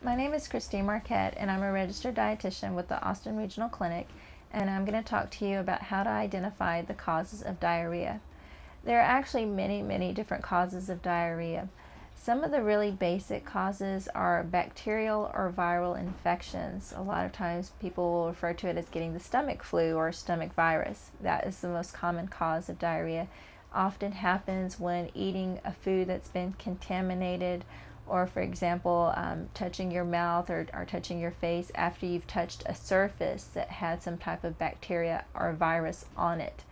My name is Christine Marquette, and I'm a registered dietitian with the Austin Regional Clinic, and I'm going to talk to you about how to identify the causes of diarrhea. There are actually many different causes of diarrhea. Some of the really basic causes are bacterial or viral infections. A lot of times people will refer to it as getting the stomach flu or stomach virus. That is the most common cause of diarrhea. Often happens when eating a food that's been contaminated, or for example, touching your mouth or touching your face after you've touched a surface that had some type of bacteria or virus on it,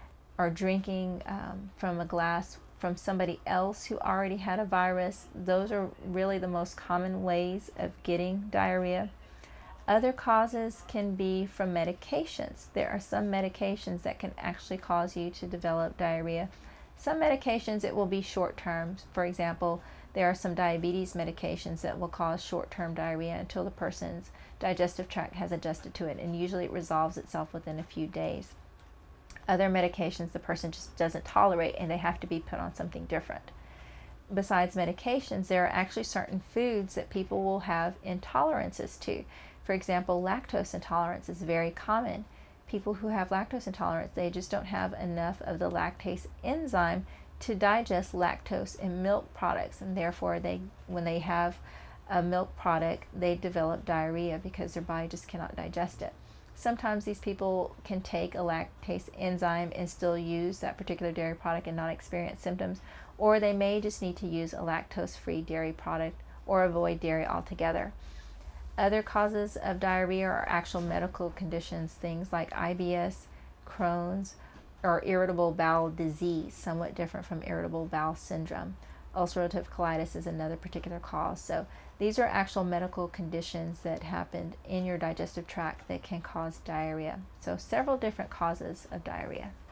or drinking from a glass from somebody else who already had a virus. Those are really the most common ways of getting diarrhea. Other causes can be from medications. There are some medications that can actually cause you to develop diarrhea. Some medications, it will be short term. For example, there are some diabetes medications that will cause short-term diarrhea until the person's digestive tract has adjusted to it, and usually it resolves itself within a few days. Other medications the person just doesn't tolerate and they have to be put on something different. Besides medications, there are actually certain foods that people will have intolerances to. For example, lactose intolerance is very common. People who have lactose intolerance, they just don't have enough of the lactase enzyme to digest lactose in milk products, and therefore when they have a milk product, they develop diarrhea because their body just cannot digest it. Sometimes these people can take a lactase enzyme and still use that particular dairy product and not experience symptoms, or they may just need to use a lactose-free dairy product or avoid dairy altogether. Other causes of diarrhea are actual medical conditions, things like IBS, Crohn's, or irritable bowel disease, somewhat different from irritable bowel syndrome. Ulcerative colitis is another particular cause. So these are actual medical conditions that happen in your digestive tract that can cause diarrhea. So several different causes of diarrhea.